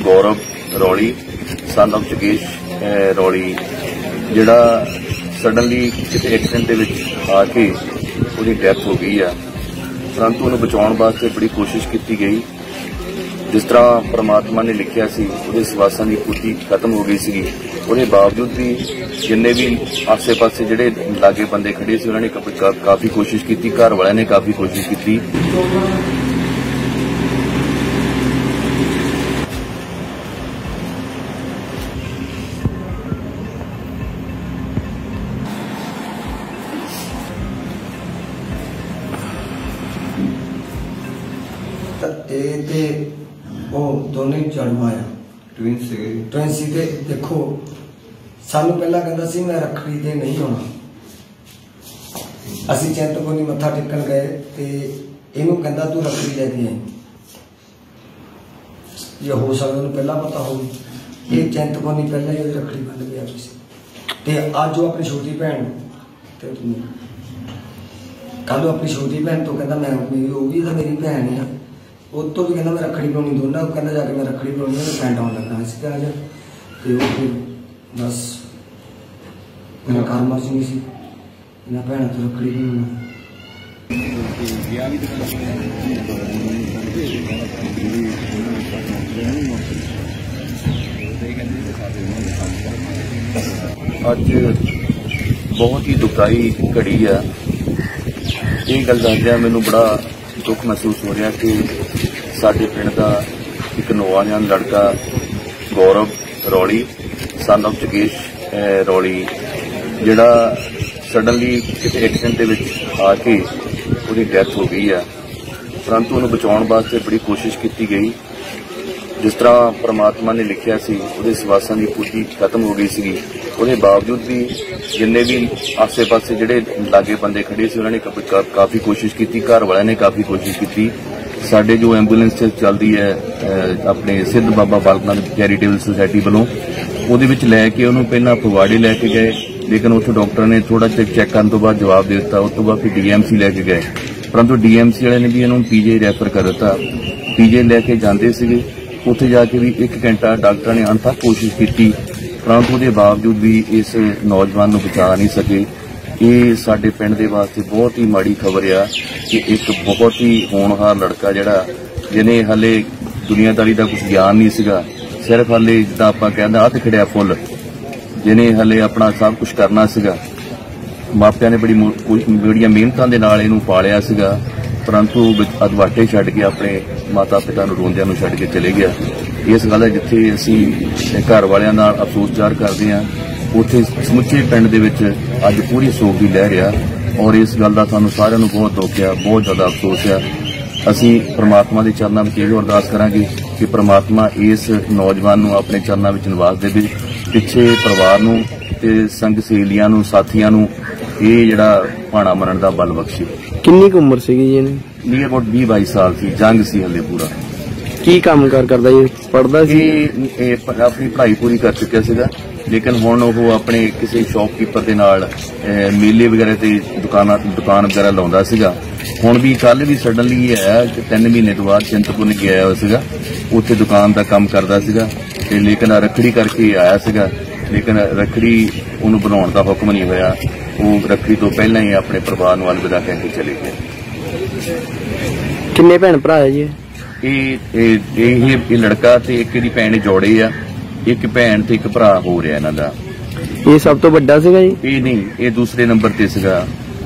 Gaurav रौली son of जगेश रौली जिहड़ा suddenly किसी accident के आके उसकी डैथ हो गई है, परंतु उन्हें बचाने वास्ते बड़ी कोशिश की गई। जिस तरह परमात्मा ने लिखिया सी उसके सवासां की पूर्ति खत्म हो गई सी, उसके बावजूद भी जिन्ने भी आसे पासे जिहड़े लागे बंदे खड़े सी उन्होंने काफ़ी कोशिश की, घर वालियां ने काफ़ी कोशिश की। दोनों जड़वाया ट्विन सी। देखो सानू पहला कहता सी मैं रखड़ी ते नहीं आना, असी चिंतपूर्णी मत्था टेकन गए ते इनू कहता तू रखड़ी लेके आई। ये हो सकता उन्हें पहला पता हो, ये चिंतपूर्णी पहला ही रखड़ी बन गया ते अज वो अपनी छोटी भैन कल अपनी छोटी भैन तो कहता मैं भी तो मेरी भैन है, उस तो भी कहना मैं रखड़ी पानी दोनों कहना जाके मैं रखड़ी पानी पैंट आने लगा इस अज तो बस मेरा घर मर्जी नहीं सी इन्हें भैन तो रखड़ी पाना। अज बहुत ही दुखदाई घड़ी है, ये गल दसदिया मैनू बड़ा दुख महसूस हो रहा कि साडे पिंड का एक नौजवान लड़का गौरव रौली सन ऑफ जगेश रौली जिहड़ा सडनली किसी एक्सीडेंट के आके उसकी डैथ हो गई है, परंतु उन्हें बचाने वास्ते बड़ी कोशिश की गई। जिस तरह परमात्मा ने लिखिया सी उसके सवासां की पूर्ति खत्म हो गई सी, उसके बावजूद भी जिन्ने भी आसे पासे जिहड़े लागे बंदे खड़े सी उन्होंने काफ़ी कोशिश की, घर वालियां ने काफ़ी कोशिश की। साडे जो एंबूलेंस चलती है अपने सिद्ध बाबा बालक नाथ चैरिटेबल सोसायटी वालों उहदे विच लैके उन्होंने पहला फगवाड़े लैके गए, लेकिन उत्थों डॉक्टर ने थोड़ा चेक करने तो बाद जवाब दे दिता। उस तो बाद फिर DMC लैके गए, परंतु DMC वाले ने भी इन्होंने PJ रैफर कर दिता। PJ लैके जाते थे, उत्थे जाके भी 1 घंटा डॉक्टर ने अनथक कोशिश की, परंतु उसके बावजूद भी इस नौजवान को बचा नहीं सके। ये साडे पिंड दे वास्ते बहुत ही माड़ी खबर आ कि एक बहुत ही होनहार लड़का जिहड़ा जिन्हें हले दुनियादारी का कुछ ज्ञान नहीं सीगा, सिर्फ हले जिद्दां आपां कहंदे हत्थ खड़िया फुल, जिन्हें हले अपना सब कुछ करना सीगा। मापियां ने बड़ियां मेहनतां दे नाल इहनूं पालिया सीगा, परंतु अधवाटे छड्ड के अपने माता पिता नूं रोंदियां नूं छड्ड के चले गया। इस गल जिथे असीं घर वालियां नाल अफसोस ज़ाहिर करते हैं, उत्थे समुचे पिंड दे विच अज पूरी सोग की लहर आ, और इस गल का सानूं सारिआं नूं बहुत दुख आ, बहुत ज़्यादा अफसोस आ। असीं परमात्मा के चरणों में यही अरदास करांगे कि परमात्मा इस नौजवान नूं अपने चरणों में निवास देवे, पिछे परिवार नूं ते संग सहेलियां नूं साथियां नूं ये जिहड़ा भाणा मरण का बल बख्शे। किन्नी कुछ उम्र सीगी जी? नियर अबाउट 20-22 साल थी, जंग सी हले पूरा। की काम करदा जी? पढ़दा सी? अपनी पढ़ाई पूरी कर चुकिया सीगा, लेकिन हुण वो अपने किसी शॉपकीपर के नाल मेले वगैरह ते दुकान वगैरह लाउंदा सीगा। हुण भी कल भी सडनली है कि 3 महीने तो बाद चिंतपूर्णी गया हुआ सीगा, उत्थे दुकान का काम करदा सीगा ते लेकिन रखड़ी करके आया सीगा, लेकिन रखड़ी उन्होंने बनाने का हुक्म नहीं होया। वो रखड़ी तो पहला ही अपने परिवार नूं अलविदा कह के चले गए। किन्ने भैन भरा है जी? ये लड़का ते एक दी भैन जोड़े आ, एक भैन ते एक भरा हो रहा इन्हां दा। ये सब तो बड़ा सीगा जी? ये नहीं, ये दूसरे नंबर ते सीगा।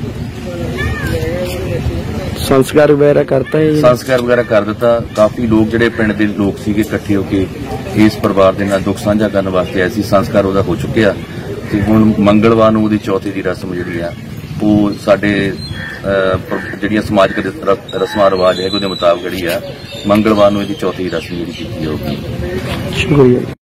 संस्कार वगैरह करता है? संस्कार वगैरह कर दिता। काफी लोग जिहड़े पिंड दे लोग सीगे इकट्ठे होके इस परिवार दे नाल दुख साझा करने वास्ते आए सी। संस्कार उहदा हो चुकिया ते हुण मंगलवार नूं उहदी चौथी दी रस्म जिहड़ी आ वो साडे जिहड़ियां समाजिक रस्मां रिवाज है उहदे मुताबिक जिहड़ी आ मंगलवार नूं इहदी चौथी रस्म जिहड़ी कीती जाऊगी। शुक्रिया।